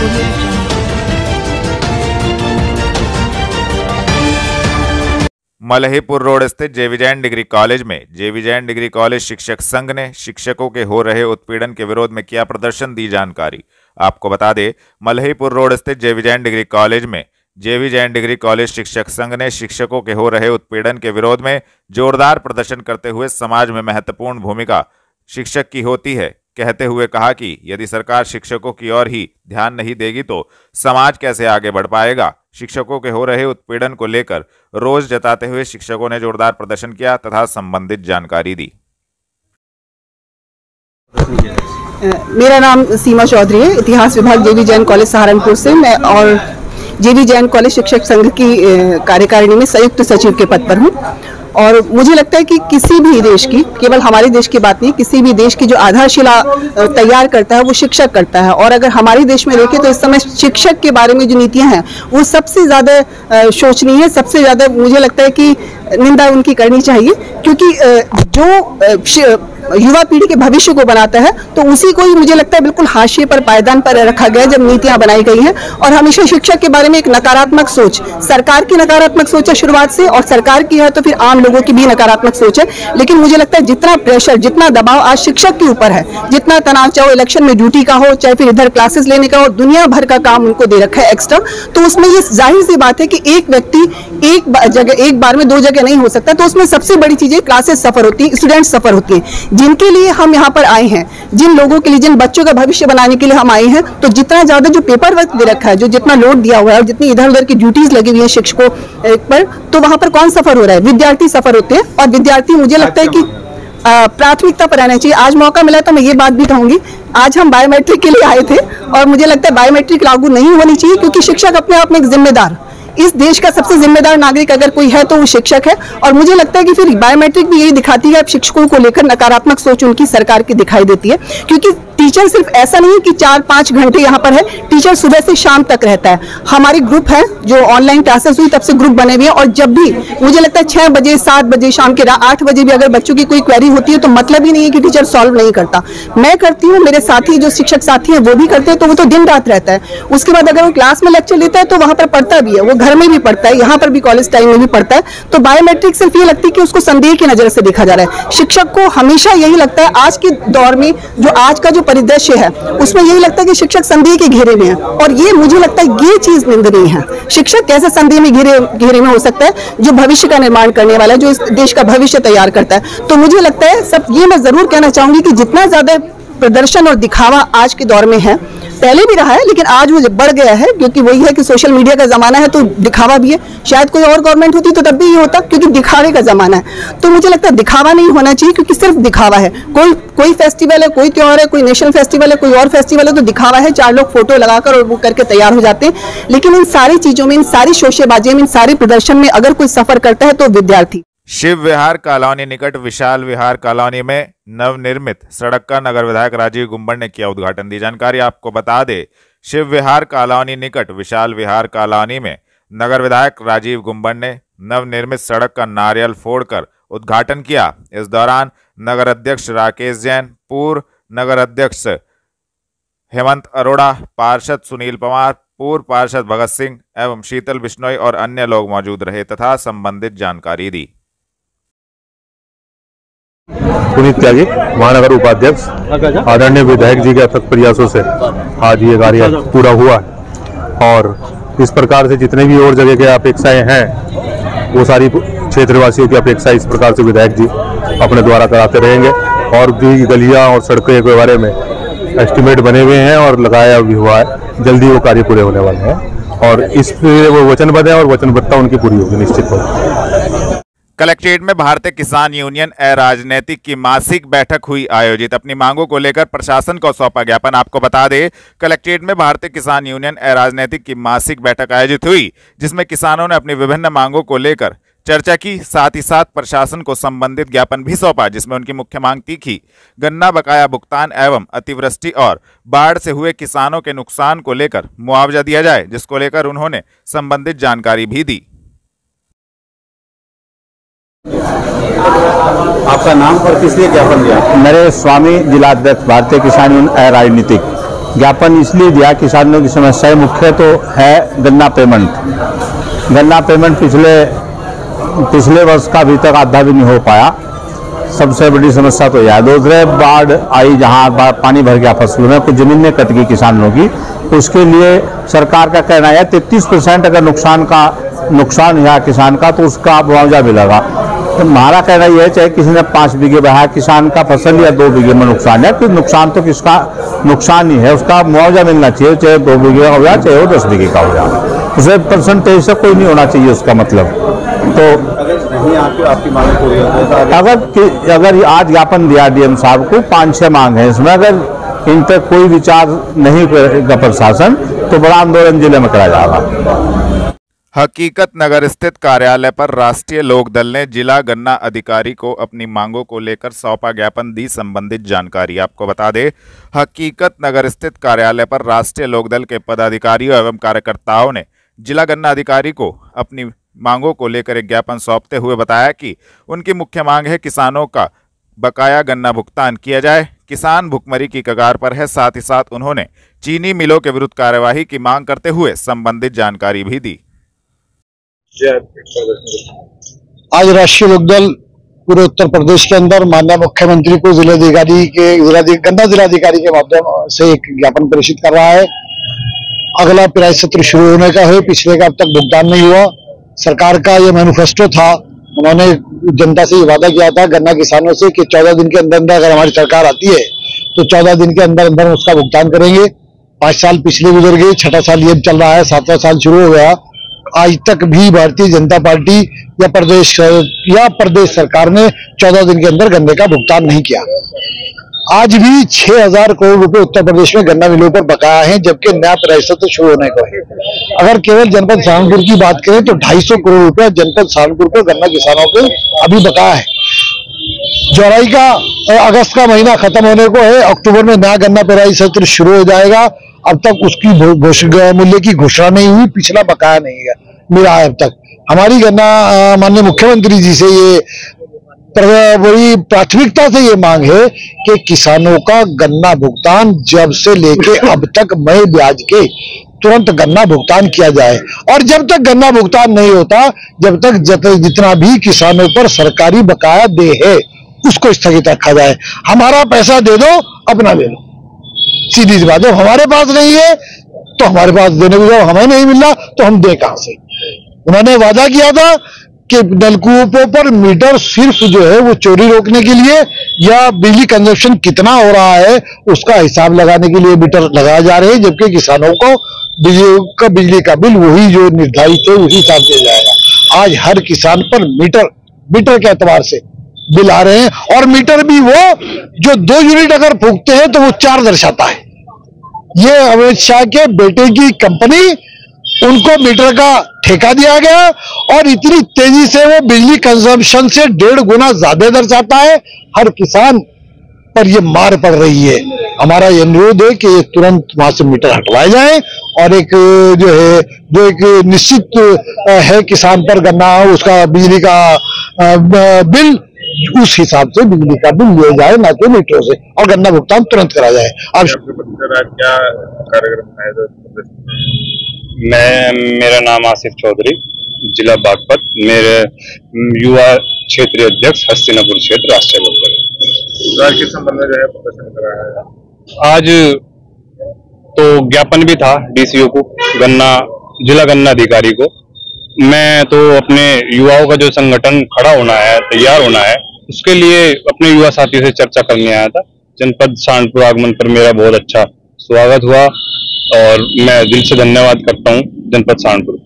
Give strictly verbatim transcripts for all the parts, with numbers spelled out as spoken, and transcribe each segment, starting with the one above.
Malhipur road स्थित जे Vijayan degree college में जे Vijayan degree college शिक्षक संघ ने शिक्षकों के हो रहे उत्पीड़न के विरोध में किया प्रदर्शन, दी जानकारी। आपको बता दें, मलहीपुर रोड स्थित जे विजयन डिग्री कॉलेज में जे विजयन डिग्री कॉलेज शिक्षक संघ ने शिक्षकों के हो रहे उत्पीड़न के विरोध में जोरदार प्रदर्शन करते हुए समाज में महत्वपूर्ण भूमिका शिक्षक की होती है कहते हुए कहा कि यदि सरकार शिक्षकों की ओर ही ध्यान नहीं देगी तो समाज कैसे आगे बढ़ पाएगा। शिक्षकों के हो रहे उत्पीड़न को लेकर रोष जताते हुए शिक्षकों ने जोरदार प्रदर्शन किया तथा संबंधित जानकारी दी। मेरा नाम सीमा चौधरी है, इतिहास विभाग जे विजयन कॉलेज सहारनपुर से मैं और जे विजयन कॉलेज शिक्षक संघ की कार्यकारिणी में संयुक्त सचिव के पद पर हूँ। और मुझे लगता है कि किसी भी देश की, केवल हमारे देश की बात नहीं, किसी भी देश की जो आधारशिला तैयार करता है वो शिक्षक करता है। और अगर हमारे देश में देखें तो इस समय शिक्षक के बारे में जो नीतियां हैं वो सबसे ज़्यादा शोचनीय है, सबसे ज़्यादा मुझे लगता है कि निंदा उनकी करनी चाहिए, क्योंकि जो युवा पीढ़ी के भविष्य को बनाता है तो उसी को ही मुझे लगता है बिल्कुल हाशिए पर, पायदान पर रखा गया जब नीतियां बनाई गई हैं। और हमेशा शिक्षक के बारे में एक नकारात्मक सोच, सरकार की नकारात्मक सोच है शुरुआत से, और सरकार की है तो फिर आम लोगों की भी नकारात्मक सोच है। लेकिन मुझे लगता है जितना प्रेशर, जितना दबाव आज शिक्षक के ऊपर है, जितना तनाव, चाहे इलेक्शन में ड्यूटी का हो, चाहे फिर इधर क्लासेस लेने का हो, दुनिया भर का काम उनको दे रखा है एक्स्ट्रा, तो उसमें ये जाहिर सी बात है कि एक व्यक्ति एक जगह, एक बार में दो जगह नहीं हो सकता। तो उसमें सबसे बड़ी चीज है क्लासेस सफर होती है, स्टूडेंट्स सफर होती है, जिनके लिए हम यहाँ पर आए हैं, जिन लोगों के लिए, जिन बच्चों का भविष्य बनाने के लिए हम आए हैं। तो जितना ज्यादा जो पेपर वर्क दे रखा है, जो जितना लोड दिया हुआ है और जितनी इधर उधर की ड्यूटीज लगी हुई है शिक्षकों पर, तो वहां पर कौन सफर हो रहा है? विद्यार्थी सफर होते हैं। और विद्यार्थी मुझे लगता है कि प्राथमिकता पर रहना चाहिए। आज मौका मिला तो मैं ये बात भी कहूंगी, आज हम बायोमेट्रिक के लिए आए थे और मुझे लगता है बायोमेट्रिक लागू नहीं होनी चाहिए, क्योंकि शिक्षक अपने आप में एक जिम्मेदार, इस देश का सबसे जिम्मेदार नागरिक अगर कोई है तो वो शिक्षक है। और मुझे लगता है कि फिर बायोमेट्रिक भी यही दिखाती है, शिक्षकों को लेकर नकारात्मक सोच उनकी सरकार की दिखाई देती है। क्योंकि टीचर सिर्फ ऐसा नहीं है कि चार पांच घंटे यहाँ पर है, टीचर सुबह से शाम तक रहता है। हमारी ग्रुप है, जो ऑनलाइन क्लासेस हुई तब से ग्रुप बने हुए हैं, और जब भी मुझे लगता है छह बजे, सात बजे, शाम के आठ बजे भी अगर बच्चों की कोई क्वेरी होती है तो मतलब ही नहीं है कि टीचर सॉल्व नहीं करता। मैं करती हूँ, मेरे साथी जो शिक्षक साथी हैं वो भी करते हैं, तो वो तो दिन रात रहता है। उसके बाद अगर वो क्लास में लेक्चर लेता है तो वहां पर पढ़ता भी है, वो घर में भी पढ़ता है, यहाँ पर भी कॉलेज टाइम में भी पढ़ता है। तो बायोमेट्रिक सिर्फ ये लगती है कि उसको संदेह की नजर से देखा जा रहा है। शिक्षक को हमेशा यही लगता है, आज के दौर में जो आज का जो परिदृश्य है उसमें यही लगता है कि शिक्षक संदेह के घेरे में है। और ये मुझे लगता है ये चीज निंदनीय है। शिक्षक कैसे संदेह में घेरे घेरे में हो सकता है, जो भविष्य का निर्माण करने वाला है, जो इस देश का भविष्य तैयार करता है। तो मुझे लगता है सब ये मैं जरूर कहना चाहूंगी कि जितना ज्यादा प्रदर्शन और दिखावा आज के दौर में है, पहले भी रहा है लेकिन आज वो बढ़ गया है, क्योंकि वही है कि सोशल मीडिया का जमाना है तो दिखावा भी है। शायद कोई और गवर्नमेंट होती तो तब भी ये होता, क्योंकि दिखावे का जमाना है। तो मुझे लगता है दिखावा नहीं होना चाहिए, क्योंकि सिर्फ दिखावा है। कोई कोई फेस्टिवल है, कोई त्योहार है, कोई नेशनल फेस्टिवल है, कोई और फेस्टिवल है, तो दिखावा है, चार लोग फोटो लगाकर और वो करके तैयार हो जाते हैं। लेकिन इन सारी चीजों में, इन सारी शोशेबाजी में, इन सारे प्रदर्शन में अगर कोई सफर करता है तो विद्यार्थी। शिव विहार कॉलोनी निकट विशाल विहार कॉलोनी में नवनिर्मित सड़क का नगर विधायक राजीव गुम्बड़ ने किया उद्घाटन, दी जानकारी। आपको बता दे, शिव विहार कॉलोनी निकट विशाल विहार कॉलोनी में नगर विधायक राजीव गुम्बड़ ने नवनिर्मित सड़क का नारियल फोड़कर उद्घाटन किया। इस दौरान नगर अध्यक्ष राकेश जैन, पूर्व नगर अध्यक्ष हेमंत अरोड़ा, पार्षद सुनील पवार, पूर्व पार्षद भगत सिंह एवं शीतल बिश्नोई और अन्य लोग मौजूद रहे तथा संबंधित जानकारी दी। पुनीत त्यागी, महानगर उपाध्यक्ष, आदरणीय विधायक जी के अथक प्रयासों से आज ये कार्य पूरा हुआ है। और इस प्रकार से जितने भी और जगह की अपेक्षाएं हैं वो सारी क्षेत्रवासियों की अपेक्षा इस प्रकार से विधायक जी अपने द्वारा कराते रहेंगे। और भी गलियां और सड़कों के बारे में एस्टिमेट बने हुए हैं और लगाया भी हुआ है, जल्दी वो कार्य पूरे होने वाले हैं और इस वो वचनबद्ध है और वचनबद्धता उनकी पूरी होगी निश्चित होगी। कलेक्ट्रेट में भारतीय किसान यूनियन अराजनीतिक की मासिक बैठक हुई आयोजित, अपनी मांगों को लेकर प्रशासन को सौंपा ज्ञापन। आपको बता दें, कलेक्ट्रेट में भारतीय किसान यूनियन अराजनीतिक की मासिक बैठक आयोजित हुई, जिसमें किसानों ने अपनी विभिन्न मांगों को लेकर चर्चा की, साथ ही साथ प्रशासन को संबंधित ज्ञापन भी सौंपा, जिसमें उनकी मुख्य मांग तीखी गन्ना बकाया भुगतान एवं अतिवृष्टि और बाढ़ से हुए किसानों के नुकसान को लेकर मुआवजा दिया जाए, जिसको लेकर उन्होंने संबंधित जानकारी भी दी। आपका नाम और किस लिए ज्ञापन दिया? मेरे स्वामी जिलाध्यक्ष भारतीय किसान यूनियन अराजनीतिक। ज्ञापन इसलिए दिया, किसानों की समस्याएं मुख्य तो है गन्ना पेमेंट। गन्ना पेमेंट पिछले पिछले वर्ष का अभी तक आधा भी नहीं हो पाया। सबसे बड़ी समस्या तो यह है। दूसरे बाढ़ आई जहाँ पानी भर गया फसलों में, कुछ जमीनें कट गई किसानों की, उसके लिए सरकार का कहना है तैंतीस परसेंट अगर नुकसान का नुकसान हुआ किसान का तो उसका मुआवजा मिलेगा। तो हमारा कहना यह है, चाहे किसी ने पाँच बीघे बहाया किसान का फसल या दो बीघे में नुकसान है, तो नुकसान तो किसका नुकसान ही है, उसका मुआवजा मिलना चाहिए, चाहे दो बीघे का हो जाए चाहे वो दस बीघे का हो जाए। उसे परसेंटेज से कोई नहीं होना चाहिए उसका मतलब। तो नहीं आपकी आपकी मांग पूरी होती है अगर अगर आज ज्ञापन दिया डीएम साहब को, पाँच छः मांग है इसमें, अगर इन तक कोई विचार नहीं करेगा प्रशासन तो बड़ा आंदोलन जिले में कराया जाएगा। हकीकत नगर स्थित कार्यालय पर राष्ट्रीय लोकदल ने जिला गन्ना अधिकारी को अपनी मांगों को लेकर सौंपा ज्ञापन, दी संबंधित जानकारी। आपको बता दें, हकीकत नगर स्थित कार्यालय पर राष्ट्रीय लोकदल के पदाधिकारियों एवं कार्यकर्ताओं ने जिला गन्ना अधिकारी को अपनी मांगों को लेकर एक ज्ञापन सौंपते हुए बताया कि उनकी मुख्य मांग है किसानों का बकाया गन्ना भुगतान किया जाए। किसान भुखमरी की कगार पर है। साथ ही साथ उन्होंने चीनी मिलों के विरुद्ध कार्यवाही की मांग करते हुए संबंधित जानकारी भी दी। आज राष्ट्रीय लोकदल पूरे उत्तर प्रदेश के अंदर माननीय मुख्यमंत्री को जिलाधिकारी के जिलाधिकारी गन्ना जिलाधिकारी के माध्यम से एक ज्ञापन प्रेषित कर रहा है। अगला पेराई सत्र शुरू होने का है, पिछले का अब तक भुगतान नहीं हुआ। सरकार का ये मैनिफेस्टो था, उन्होंने जनता से ये वादा किया था गन्ना किसानों से कि चौदह दिन के अंदर अंदर अगर हमारी सरकार आती है तो चौदह दिन के अंदर अंदर उसका भुगतान करेंगे। पांच साल पिछले गुजर गए, छठा साल ये चल रहा है, सातवां साल शुरू हो गया। आज तक भी भारतीय जनता पार्टी या प्रदेश या प्रदेश सरकार ने चौदह दिन के अंदर गन्ने का भुगतान नहीं किया। आज भी छह हजार करोड़ रुपए उत्तर प्रदेश में गन्ना मिलों पर बकाया है, जबकि नया पेराई सत्र शुरू होने को है। अगर केवल जनपद सहारनपुर की बात करें तो ढाई सौ करोड़ रुपए जनपद सहारनपुर को गन्ना किसानों के अभी बकाया है। जुलाई का अगस्त का महीना खत्म होने को है, अक्टूबर में नया गन्ना पेराई सत्र शुरू हो जाएगा। अब तक उसकी मूल्य की घोषणा नहीं हुई, पिछला बकाया नहीं है मिला है अब तक। हमारी गन्ना माननीय मुख्यमंत्री जी से ये बड़ी प्राथमिकता से ये मांग है कि किसानों का गन्ना भुगतान जब से लेके अब तक मई ब्याज के तुरंत गन्ना भुगतान किया जाए। और जब तक गन्ना भुगतान नहीं होता, जब तक जितना भी किसानों पर सरकारी बकाया दे है उसको स्थगित रखा जाए। हमारा पैसा दे दो, अपना ले लो, सीधी सी बात है। हमारे पास नहीं है तो हमारे पास देने को जब हमें नहीं मिल रहा तो हम दे कहां से। उन्होंने वादा किया था कि नलकूपों पर मीटर सिर्फ जो है वो चोरी रोकने के लिए या बिजली कंजप्शन कितना हो रहा है उसका हिसाब लगाने के लिए मीटर लगाए जा रहे हैं, जबकि किसानों को बिजली का बिजली का बिल वही जो निर्धारित है उसी हिसाब से जाएगा। आज हर किसान पर मीटर मीटर के एतबार से बिल आ रहे हैं, और मीटर भी वो जो दो यूनिट अगर फूकते हैं तो वो चार दर्शाता है। ये अमित शाह के बेटे की कंपनी, उनको मीटर का ठेका दिया गया और इतनी तेजी से वो बिजली कंजम्पशन से डेढ़ गुना ज्यादा दर्शाता है। हर किसान पर ये मार पड़ रही है। हमारा ये अनुरोध है कि तुरंत वहां से मीटर हटवाए जाए और एक जो है जो एक निश्चित है किसान पर गन्ना उसका बिजली का बिल उस हिसाब से बिजली का बिल लिया जाए, ना कि मीटरों से, और गन्ना भुगतान तुरंत करा जाए। अब क्या कार्यक्रम है? मैं मेरा नाम आसिफ चौधरी, जिला बागपत, मेरे युवा क्षेत्रीय अध्यक्ष हस्तिनापुर क्षेत्र राष्ट्रीय लोकदल। किस संबंध में जो है प्रदर्शन कराया है? आज तो ज्ञापन भी था डीसीओ को, गन्ना जिला गन्ना अधिकारी को। मैं तो अपने युवाओं का जो संगठन खड़ा होना है, तैयार होना है, उसके लिए अपने युवा साथियों से चर्चा करने आया था। जनपद सहारनपुर आगमन पर मेरा बहुत अच्छा स्वागत हुआ और मैं दिल से धन्यवाद करता हूं जनपद सहारनपुर।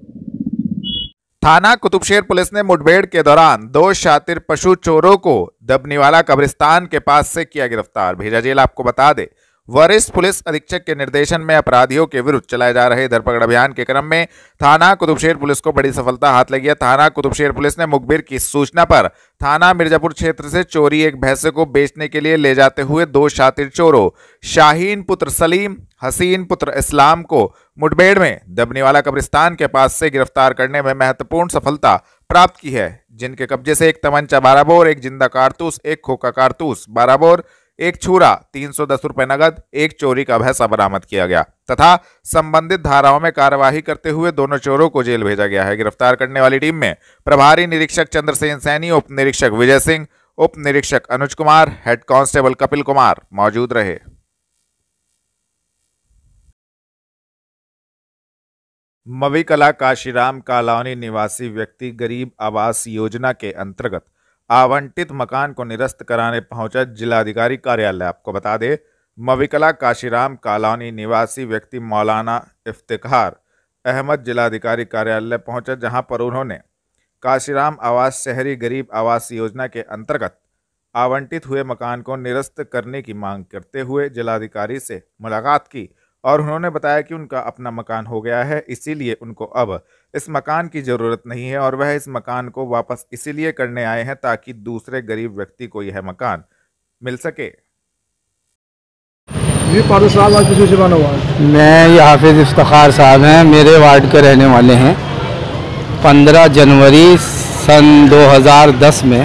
थाना कुतुबशेर पुलिस ने मुठभेड़ के दौरान दो शातिर पशु चोरों को दबनीवाला कब्रिस्तान के पास से किया गिरफ्तार, भेजा जेल। आपको बता दें, वरिष्ठ पुलिस अधीक्षक के निर्देशन में अपराधियों के विरुद्ध चलाए जा रहे धरपकड़ अभियान के क्रम में थाना कुतुबशेर पुलिस को बड़ी सफलता हाथ लगी है। थाना कुतुबशेर पुलिस ने मुखबिर की सूचना पर थाना मिर्जापुर क्षेत्र से चोरी एक भैंसे को बेचने के लिए ले जाते हुए दो शातिर चोरों शाहीन पुत्र सलीम, हसीन पुत्र इस्लाम को मुठभेड़ में दबनीवाला कब्रिस्तान के पास से गिरफ्तार करने में महत्वपूर्ण सफलता प्राप्त की है, जिनके कब्जे से एक तमंचा बारह बोर, एक जिंदा कारतूस, एक खोखा कारतूस बारह बोर, एक छुरा, तीन सौ दस रुपए नगद, एक चोरी का भैंसा बरामद किया गया तथा संबंधित धाराओं में कार्यवाही करते हुए दोनों चोरों को जेल भेजा गया है। गिरफ्तार करने वाली टीम में प्रभारी निरीक्षक चंद्रसेन सैनी, उप निरीक्षक विजय सिंह, उप निरीक्षक अनुज कुमार, हेड कांस्टेबल कपिल कुमार मौजूद रहे। मवीकला काशीराम कॉलोनी निवासी व्यक्ति गरीब आवास योजना के अंतर्गत आवंटित मकान को निरस्त कराने पहुंचा जिलाधिकारी कार्यालय। आपको बता दें, मवीकला काशीराम कॉलोनी निवासी व्यक्ति मौलाना इफ्तिखार अहमद जिलाधिकारी कार्यालय पहुंचा, जहां पर उन्होंने काशीराम आवास शहरी गरीब आवास योजना के अंतर्गत आवंटित हुए मकान को निरस्त करने की मांग करते हुए जिलाधिकारी से मुलाकात की और उन्होंने बताया कि उनका अपना मकान हो गया है, इसीलिए उनको अब इस मकान की ज़रूरत नहीं है और वह इस मकान को वापस इसीलिए करने आए हैं ताकि दूसरे गरीब व्यक्ति को यह मकान मिल सके। जी पादो साहब, आज किसी से बना हुआ है? मैं ये हाफिज इफ्तिखार साहब हैं, मेरे वार्ड के रहने वाले हैं। पंद्रह जनवरी सन दो हज़ार दस में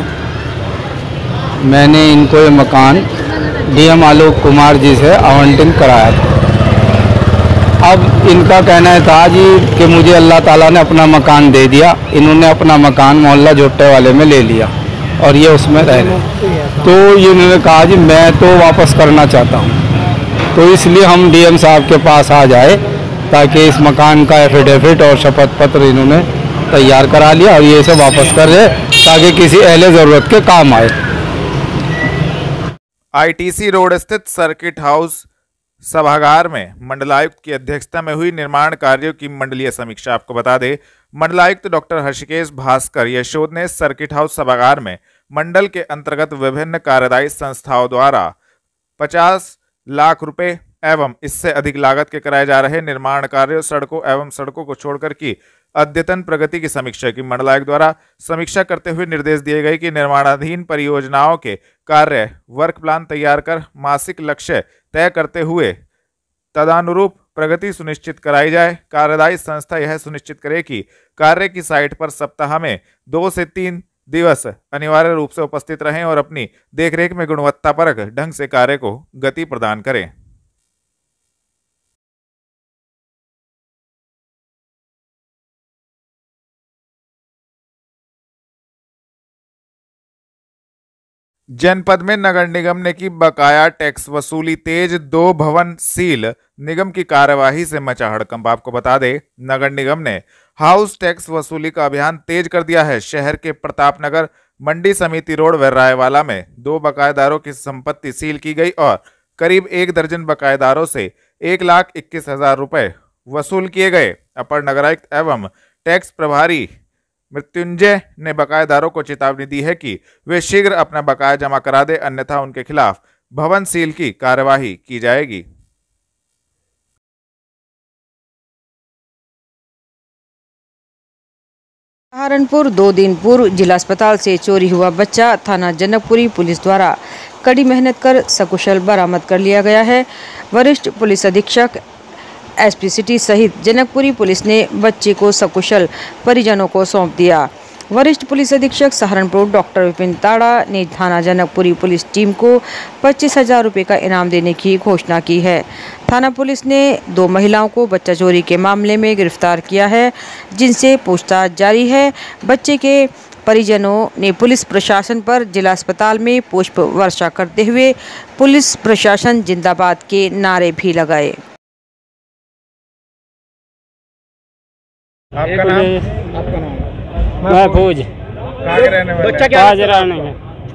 मैंने इनको ये मकान डीएम आलोक कुमार जी से आवंटन कराया था। अब इनका कहना था जी कि मुझे अल्लाह ताला ने अपना मकान दे दिया, इन्होंने अपना मकान मोहल्ला जोट्टे वाले में ले लिया और ये उसमें रह रहे। तो ये इन्होंने कहा जी मैं तो वापस करना चाहता हूँ, तो इसलिए हम डीएम साहब के पास आ जाए ताकि इस मकान का एफिडेविट और शपथ पत्र इन्होंने तैयार करा लिया और ये इसे वापस कर रहे ताकि किसी अहले ज़रूरत के काम आए। आईटीसी रोड स्थित सर्किट हाउस सभागार में मंडलायुक्त की अध्यक्षता में हुई निर्माण कार्यों की मंडलीय समीक्षा। आपको बता दें, मंडलायुक्त डॉक्टर हर्षिकेश भास्कर यशोद ने सर्किट हाउस सभागार में मंडल के अंतर्गत विभिन्न कार्यदायी संस्थाओं द्वारा पचास लाख रुपए एवं इससे अधिक लागत के कराए जा रहे निर्माण कार्यों, सड़कों एवं सड़कों को छोड़कर की अद्यतन प्रगति की समीक्षा की। मंडलायुक्त द्वारा समीक्षा करते हुए निर्देश दिए गए कि निर्माणाधीन परियोजनाओं के कार्य वर्क प्लान तैयार कर मासिक लक्ष्य तय करते हुए तदानुरूप प्रगति सुनिश्चित कराई जाए। कार्यदायी संस्था यह सुनिश्चित करे कि कार्य की साइट पर सप्ताह में दो से तीन दिवस अनिवार्य रूप से उपस्थित रहें और अपनी देखरेख में गुणवत्तापरक ढंग से कार्य को गति प्रदान करें। जनपद में नगर निगम ने की बकाया टैक्स वसूली तेज, दो भवन सील, निगम की कार्यवाही से मचा हड़कंप। आपको बता दें, नगर निगम ने हाउस टैक्स वसूली का अभियान तेज कर दिया है। शहर के प्रताप नगर, मंडी समिति रोड व रायवाला में दो बकायेदारों की संपत्ति सील की गई और करीब एक दर्जन बकायेदारों से एक लाख इक्कीस हजार रुपए वसूल किए गए। अपर नगरायुक्त एवं टैक्स प्रभारी मृत्युंजय ने बकायेदारों को चेतावनी दी है कि वे शीघ्र अपना बकाया जमा करा दे, अन्यथा उनके खिलाफ भवन सील की कार्यवाही की जाएगी। सहारनपुर, दो दिन पूर्व जिला अस्पताल से चोरी हुआ बच्चा थाना जनकपुरी पुलिस द्वारा कड़ी मेहनत कर सकुशल बरामद कर लिया गया है। वरिष्ठ पुलिस अधीक्षक एसपी सिटी सहित जनकपुरी पुलिस ने बच्चे को सकुशल परिजनों को सौंप दिया। वरिष्ठ पुलिस अधीक्षक सहारनपुर डॉक्टर विपिन ताड़ा ने थाना जनकपुरी पुलिस टीम को पच्चीस हजार रुपये का इनाम देने की घोषणा की है। थाना पुलिस ने दो महिलाओं को बच्चा चोरी के मामले में गिरफ्तार किया है, जिनसे पूछताछ जारी है। बच्चे के परिजनों ने पुलिस प्रशासन पर जिला अस्पताल में पुष्प वर्षा करते हुए पुलिस प्रशासन जिंदाबाद के नारे भी लगाए। आपका नाम? आपका नाम? महफूज। कहाँ के रहने वाले? बच्चा क्या बाजरा नहीं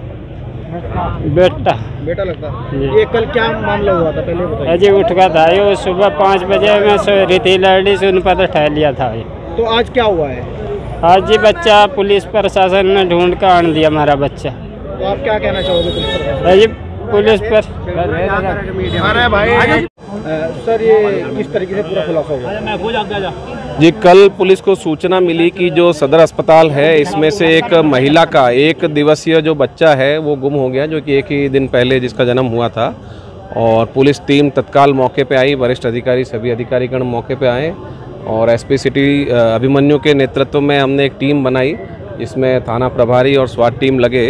बेटा बेटा लगता है। ये कल क्या मामला हुआ था पहले बताइए। अजी उठ गया था ये सुबह पाँच बजे में सो रही थी लड़ी से, उन पर ठहर लिया था ये। तो आज क्या हुआ है? आज जी बच्चा पुलिस प्रशासन ने ढूंढ कर आन दिया हमारा बच्चा। तो आप क्या कहना चाहोगे पुलिस प्रशासन? अजी पुलिस पर अरे भाई सर, ये किस तरीके से पूरा खुलासा हुआ? जी, कल पुलिस को सूचना मिली कि जो सदर अस्पताल है इसमें से एक महिला का एक दिवसीय जो बच्चा है वो गुम हो गया, जो कि एक ही दिन पहले जिसका जन्म हुआ था। और पुलिस टीम तत्काल मौके पे आई, वरिष्ठ अधिकारी सभी अधिकारीगण मौके पे आए और एसपी सिटी अभिमन्यु के नेतृत्व में हमने एक टीम बनाई, जिसमें थाना प्रभारी और स्वाट टीम लगे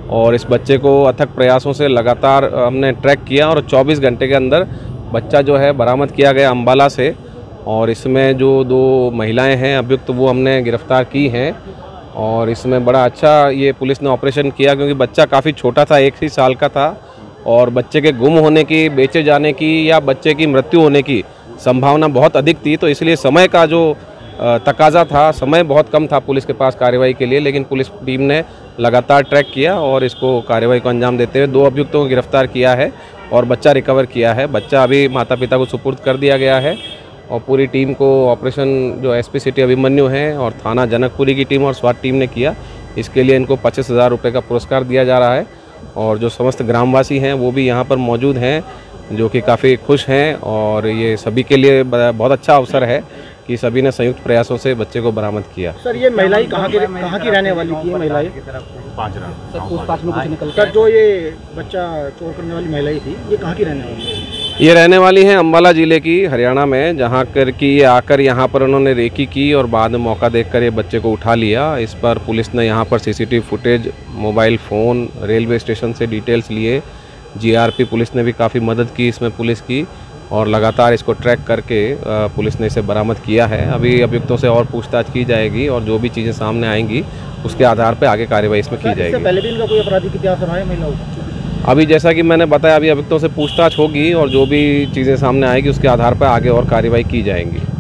और इस बच्चे को अथक प्रयासों से लगातार हमने ट्रैक किया और चौबीस घंटे के अंदर बच्चा जो है बरामद किया गया अम्बाला से। और इसमें जो दो महिलाएं हैं अभियुक्त वो हमने गिरफ्तार की हैं। और इसमें बड़ा अच्छा ये पुलिस ने ऑपरेशन किया क्योंकि बच्चा काफ़ी छोटा था, एक ही साल का था और बच्चे के गुम होने की, बेचे जाने की या बच्चे की मृत्यु होने की संभावना बहुत अधिक थी। तो इसलिए समय का जो तकाजा था, समय बहुत कम था पुलिस के पास कार्रवाई के लिए, लेकिन पुलिस टीम ने लगातार ट्रैक किया और इसको कार्रवाई को अंजाम देते हुए दो अभियुक्तों को गिरफ्तार किया है और बच्चा रिकवर किया है। बच्चा अभी माता पिता को सुपुर्द कर दिया गया है और पूरी टीम को ऑपरेशन जो एसपी सिटी अभिमन्यु है और थाना जनकपुरी की टीम और स्वाट टीम ने किया। इसके लिए इनको पच्चीस हज़ार रुपये का पुरस्कार दिया जा रहा है और जो समस्त ग्रामवासी हैं वो भी यहाँ पर मौजूद हैं जो कि काफ़ी खुश हैं और ये सभी के लिए बहुत अच्छा अवसर है कि सभी ने संयुक्त प्रयासों से बच्चे को बरामद किया। सर ये महिलाएं कहाँ की कहाँ की रहने वाली थी? महिलाएं पूछताछ में कुछ निकल सर जो ये बच्चा चोर करने वाली महिलाएं थी ये कहाँ की रहने वाली? ये रहने वाली हैं अम्बाला ज़िले की, हरियाणा में, जहाँ कर कि ये आकर यहाँ पर उन्होंने रेकी की और बाद में मौका देखकर ये बच्चे को उठा लिया। इस पर पुलिस ने यहाँ पर CCTV footage, mobile phone, railway station से डिटेल्स लिए। जीआरपी पुलिस ने भी काफ़ी मदद की इसमें पुलिस की और लगातार इसको ट्रैक करके पुलिस ने इसे बरामद किया है। अभी अभियुक्तों से और पूछताछ की जाएगी और जो भी चीज़ें सामने आएंगी उसके आधार पर आगे कार्रवाई इसमें की जाएगी। पहले भी इनका कोई आपराधिक इतिहास रहा है महिलाओं का? अभी जैसा कि मैंने बताया, अभी अभियुक्तों से पूछताछ होगी और जो भी चीज़ें सामने आएगी उसके आधार पर आगे और कार्रवाई की जाएंगी।